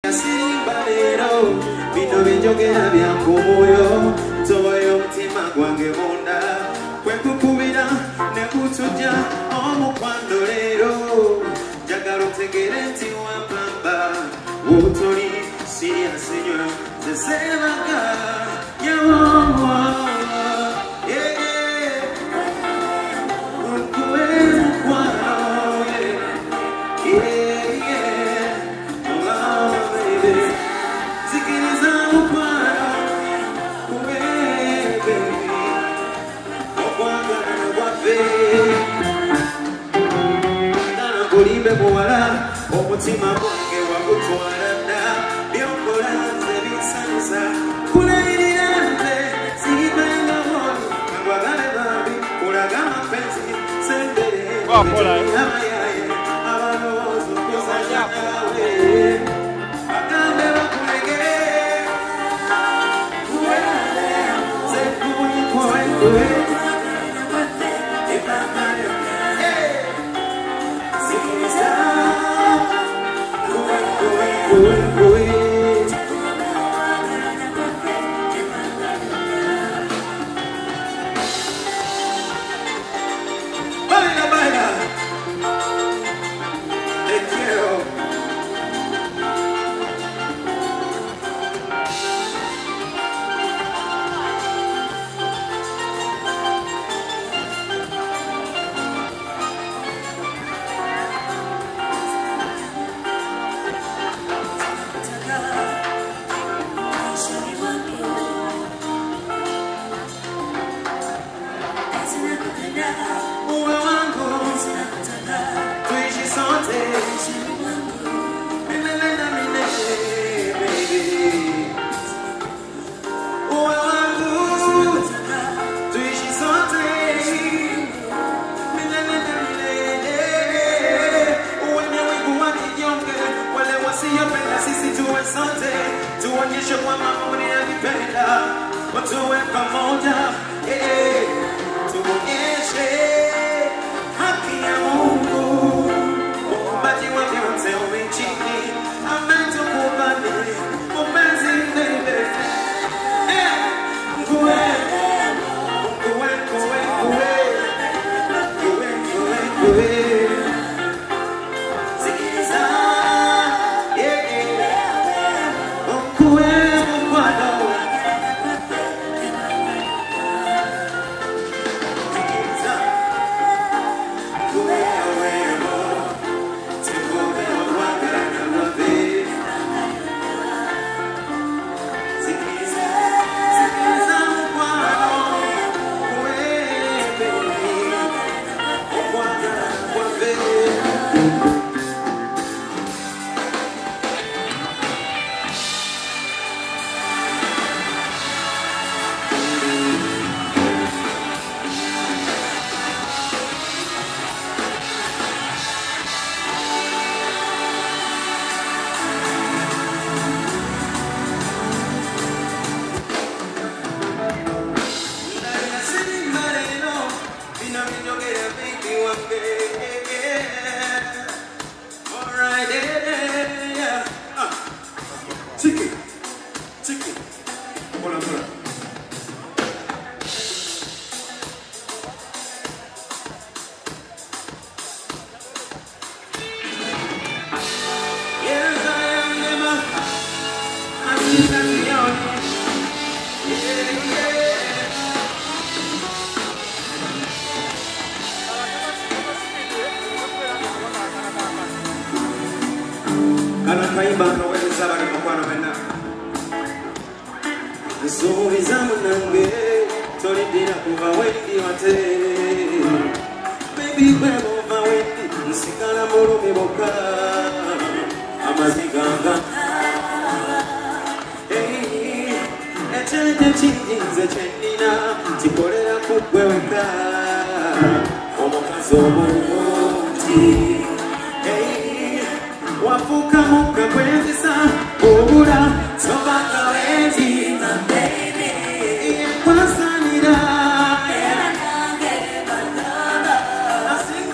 Bino binjogera byankumoyo toyo mutima gwange munda kwekukubira ne kutuja omukwano leero njagala otegere nti wampamba wotoli serious nnyo zesebaga yawowa omutima gwange wagutwalana byokola nze bisansa kulabirira nze sibengaho kangwagale babi kulaga mapenzi sembere amayaye abalowooza okuzanya nawe bagambe bakulege sekuyikoekue tuonyeshe kwamba unanipenda tuwe pamoja tuonyeshe haki ya Mungu muumbaji wa vyote nchini ametukubali mpenzi mbele wafuka muka kwenzi sa obula sobaka wenzi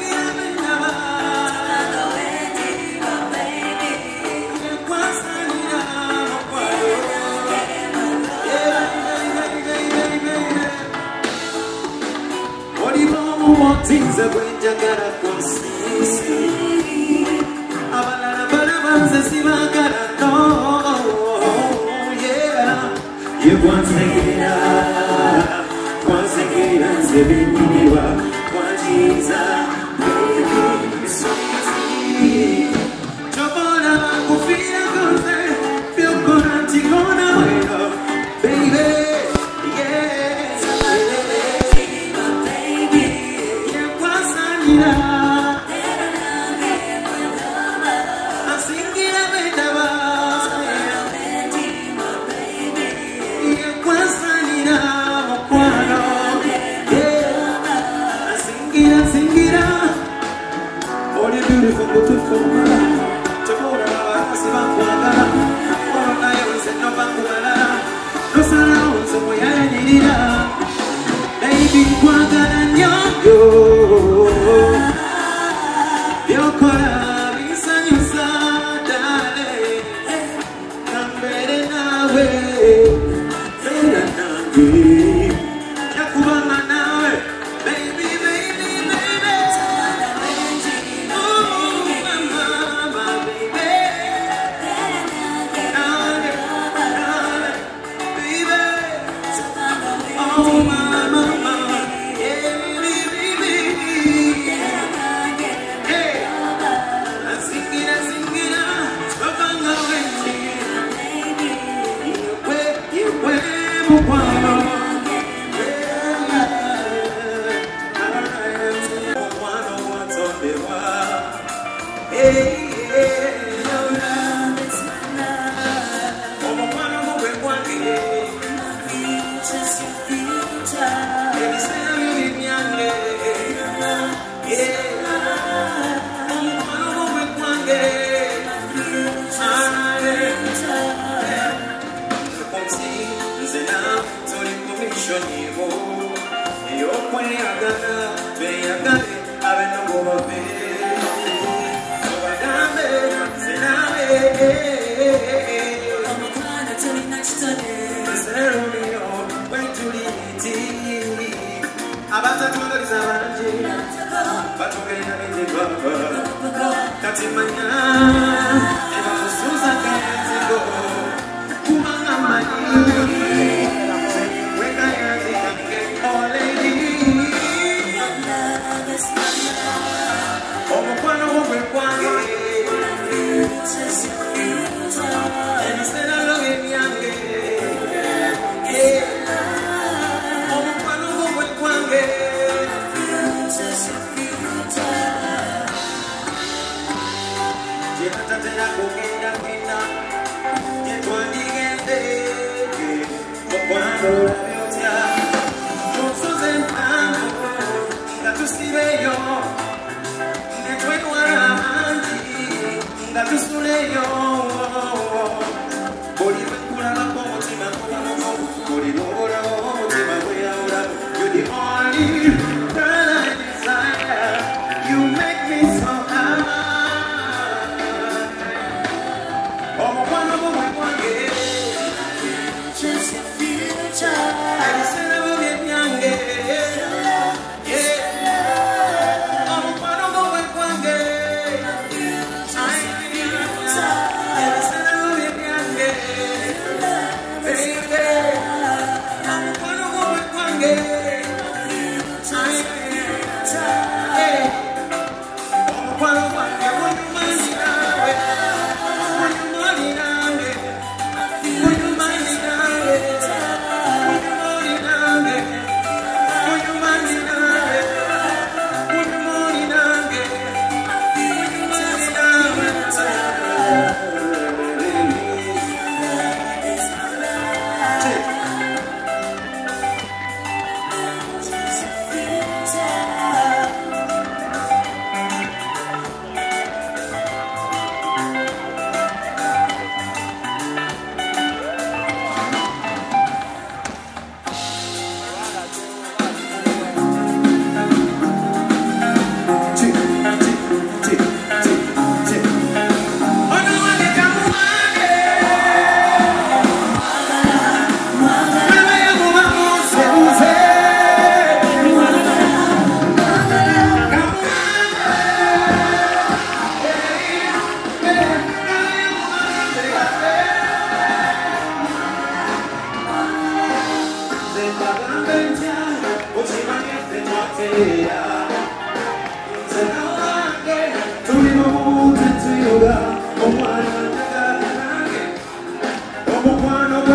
Kwasani Sinza kwenjagala konsisi abalala balabanze sibagala no yeah kwansekera nze binyumirwa kwanjiza baby so easy chobola bakufira konse byokora ntikona weno baby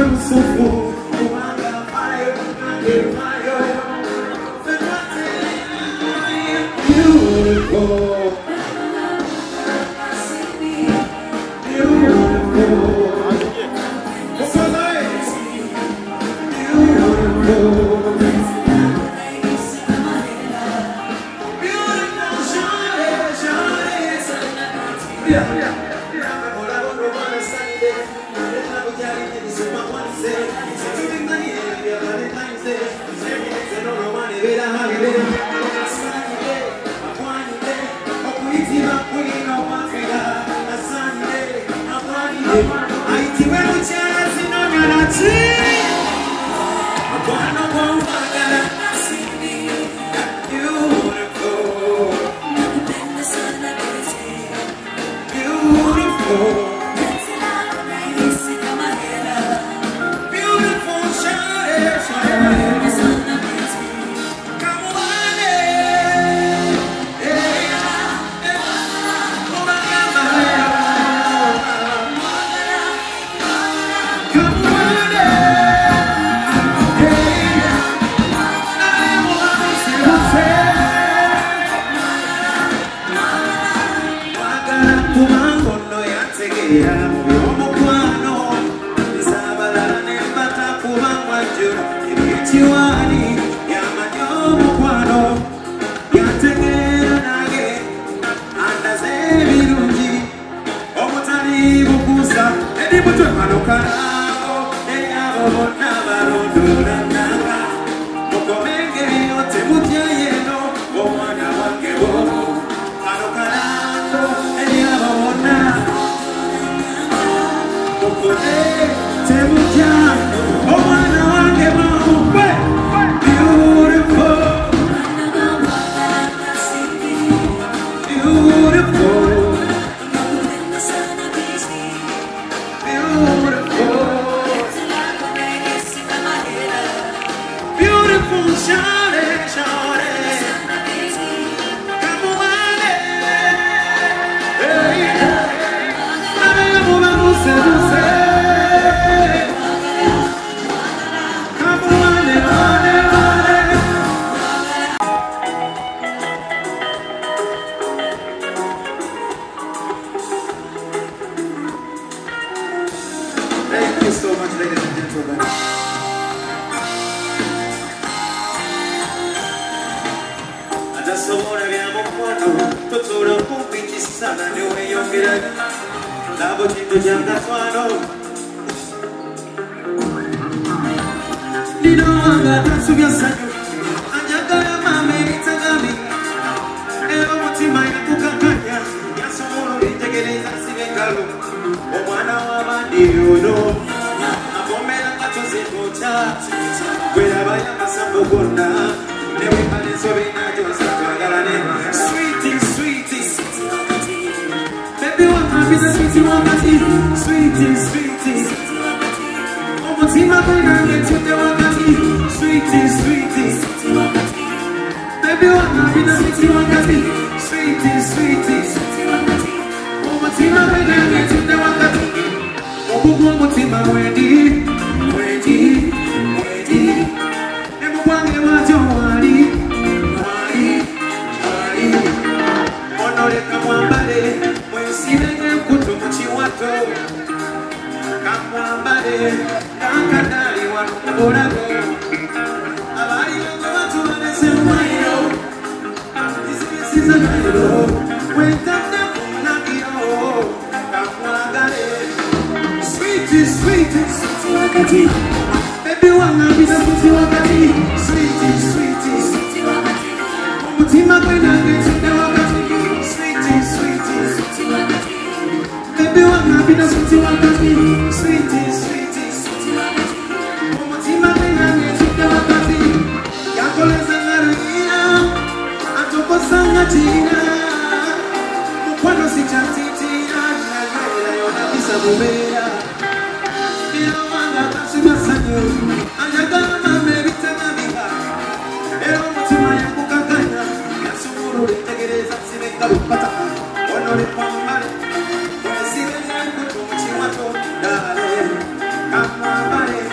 Come on, buddy.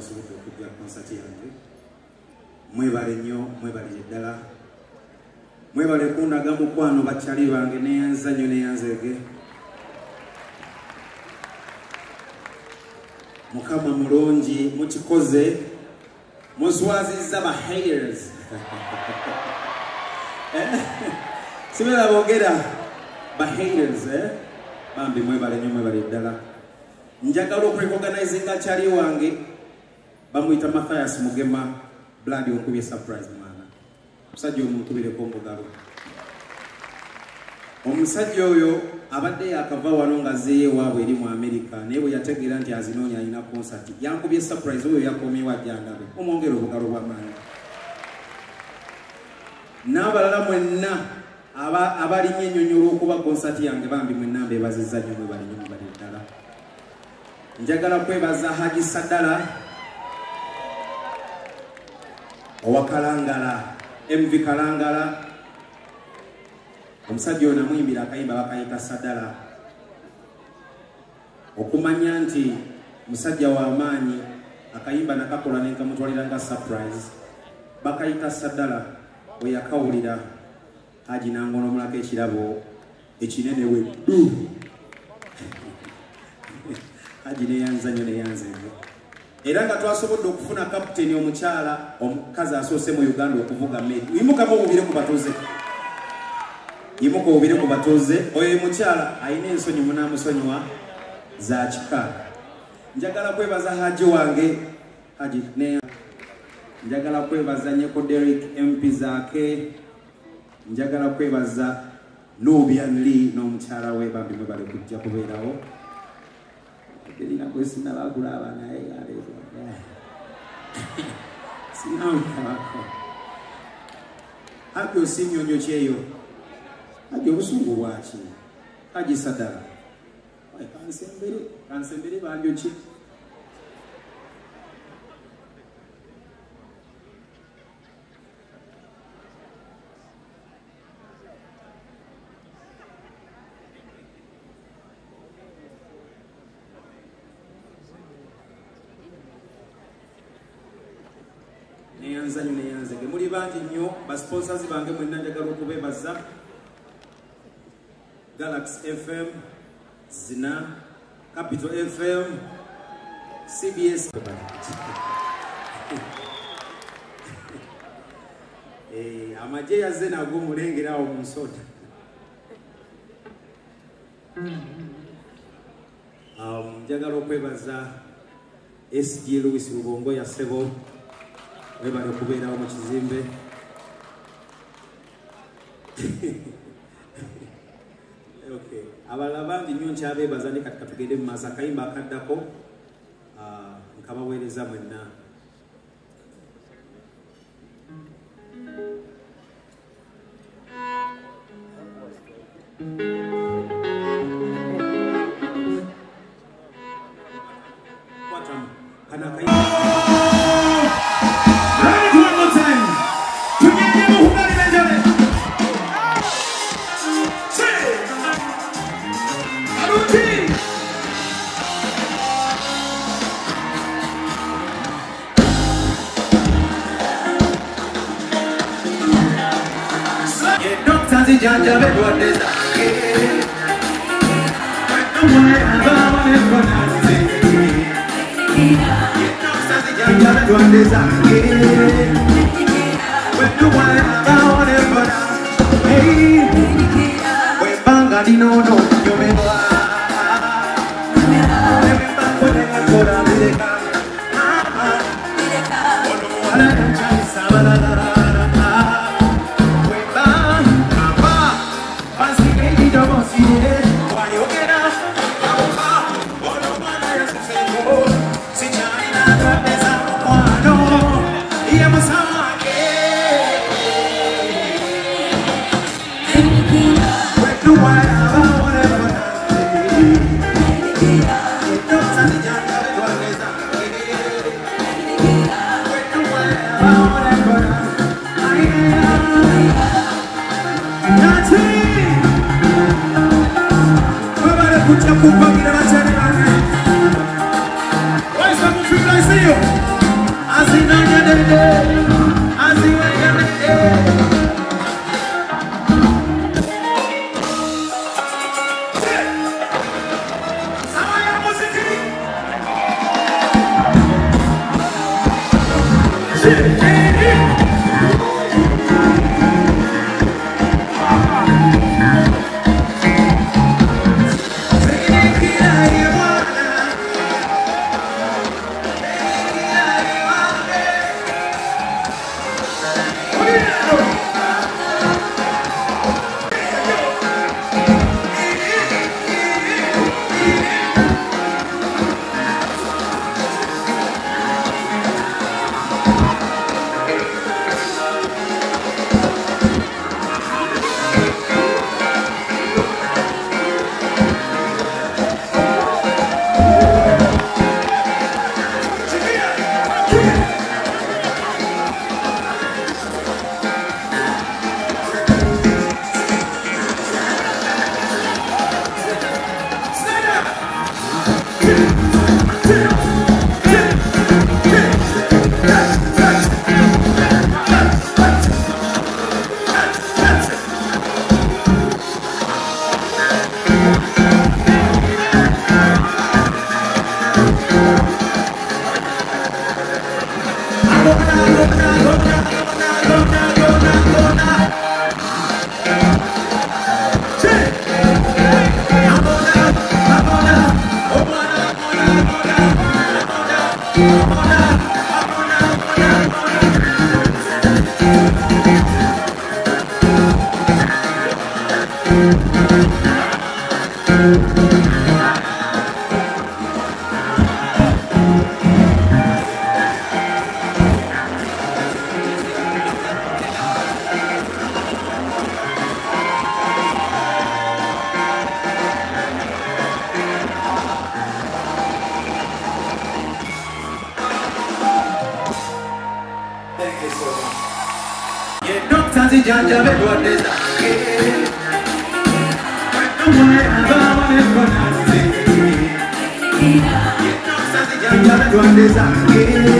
mwasobodde okujja konsati yange mwebale nnyo mwebalire ddala mwebale kundaga mukwano bakyali bange neyanzanyo neyanzege mukama mulungi mukikoze muswazizza ba haters sibera bogera ba haters bambi mwebale nnyo mwebale ddala njagala okwekoganizinga kyali wange bamuyita Mathias Mugema blood onkubye surprise mwana omusajja omunkubireko omugalo omusajja oyo abadde yakava wano nga zeeye waabwe eri mu America naye bwe yategeera nti azinoonya alina concert yankubye surprise oyo yakomyewo ajjangabe omwongera obugalo bw'amaanyi n'abalala mwenna abalinye ennyonyola okuba concert yange bambi mwenna mbeebazizza nnyo mwebalinyo mubali ddala njagala kwebaza Haji Sadala owa Kalangala MV Kalangala omusajja ono amuyimbira akayimba bakayita Sadala okumanya nti musajja w'amaanyi akayimba nakakola nenkamutwalira nga surprise bakayita Sadala bwe yakawulira Haji nangonomulako ekirabo ekinene weddu Haji neyanzanyo neyanzenyo era nga twasobodde okufuna kapiteni omukyala omukazi asoose mu Uganda okuvuga mmeri yimukamu obubire ku batuuze yimuka obubire ku batuuze oyo mukyala ayina ensonyi munaamusonyiwa za kika njagala kwebaza Haji wange Haji ne njagala kwebaza Nyeko Derek MP zaake njagala kwebaza Nubian Lee n'omukyala we bambi mwe bali kujja kubeerawo Delina kwesina bakulaba naye alezo sinamukabako Haji osinyonyo kyeyo Haji obusungu bwaki Haji Sadala kansembere banjo ki neyanzanyo neyanzege muli bangi nnyo basponsors bange mwenna njagala okubeebaza Galaxy FM Zina Capital FM CBS amaje yazze nago mulengerawo mu nsota njagala okwebaza SG Louis Rubongo ya Sebo webale kubeerawo mu kizimbe okay abalala bangi nnyo nkyabeebaza ne kati katugende mu maaso akayimba akaddako nkabaweereza mwenna Why is that not you? Janja